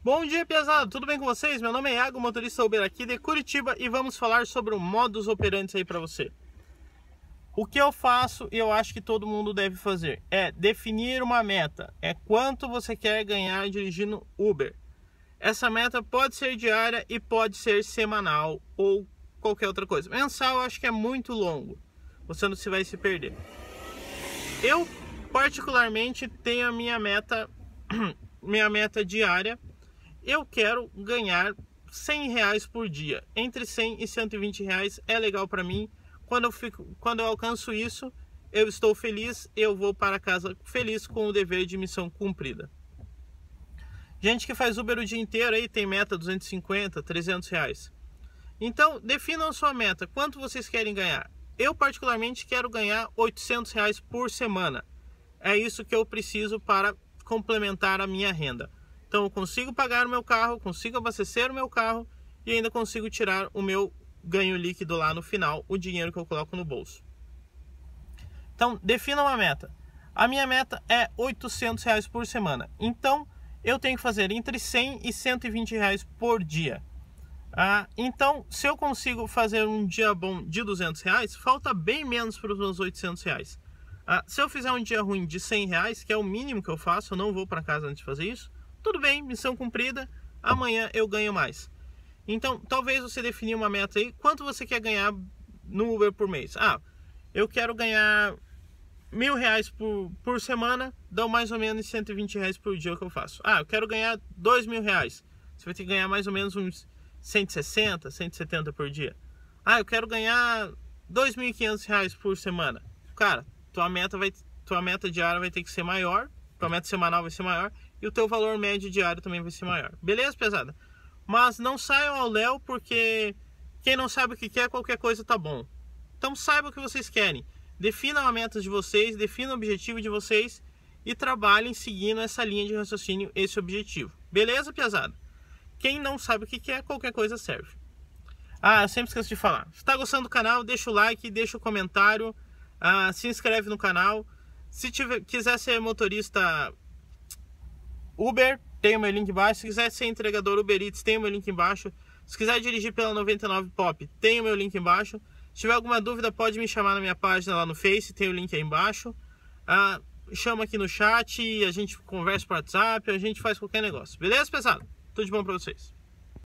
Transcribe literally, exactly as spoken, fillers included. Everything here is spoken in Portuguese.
Bom dia, pesado, tudo bem com vocês? Meu nome é Iago, motorista Uber aqui de Curitiba e vamos falar sobre o modus operandi aí para você. O que eu faço e eu acho que todo mundo deve fazer é definir uma meta, é quanto você quer ganhar dirigindo Uber. Essa meta pode ser diária e pode ser semanal ou qualquer outra coisa. Mensal eu acho que é muito longo, você não se vai se perder. Eu particularmente tenho a minha meta, minha meta diária. Eu quero ganhar cem reais por dia. Entre cem e cento e vinte reais é legal para mim. Quando eu, fico, quando eu alcanço isso, eu estou feliz. Eu vou para casa feliz com o dever de missão cumprida. Gente que faz Uber o dia inteiro aí tem meta duzentos e cinquenta, trezentos reais. Então, definam a sua meta. Quanto vocês querem ganhar? Eu particularmente quero ganhar oitocentos reais por semana. É isso que eu preciso para complementar a minha renda. Então eu consigo pagar o meu carro, consigo abastecer o meu carro e ainda consigo tirar o meu ganho líquido lá no final, o dinheiro que eu coloco no bolso. Então defina uma meta. A minha meta é oitocentos reais por semana. Então eu tenho que fazer entre cem e cento e vinte reais por dia. Ah, então se eu consigo fazer um dia bom de duzentos reais, falta bem menos para os meus oitocentos reais. Ah, se eu fizer um dia ruim de cem reais, que é o mínimo que eu faço, eu não vou para casa antes de fazer isso, tudo bem, missão cumprida, amanhã eu ganho mais. Então, talvez você definir uma meta aí, quanto você quer ganhar no Uber por mês? Ah, eu quero ganhar mil reais por, por semana, dão mais ou menos cento e vinte reais por dia que eu faço. Ah, eu quero ganhar dois mil reais, você vai ter que ganhar mais ou menos uns cento e sessenta, cento e setenta por dia. Ah, eu quero ganhar dois mil e quinhentos reais por semana. Cara, tua meta, vai, tua meta diária vai ter que ser maior, tua meta semanal vai ser maior, e o teu valor médio diário também vai ser maior. Beleza, pesada? Mas não saiam ao léu, porque quem não sabe o que quer, qualquer coisa tá bom. Então saiba o que vocês querem. Definam a meta de vocês, definam o objetivo de vocês e trabalhem seguindo essa linha de raciocínio, esse objetivo. Beleza, pesada? Quem não sabe o que quer, qualquer coisa serve. Ah, eu sempre esqueço de falar. Se está gostando do canal, deixa o like, deixa o comentário, ah, se inscreve no canal. Se tiver, quiser ser motorista Uber, tem o meu link embaixo. Se quiser ser entregador Uber Eats, tem o meu link embaixo. Se quiser dirigir pela noventa e nove Pop, tem o meu link embaixo. Se tiver alguma dúvida, pode me chamar na minha página lá no Face, tem o link aí embaixo. Ah, chama aqui no chat, a gente conversa por WhatsApp, a gente faz qualquer negócio. Beleza, pesado? Tudo de bom pra vocês.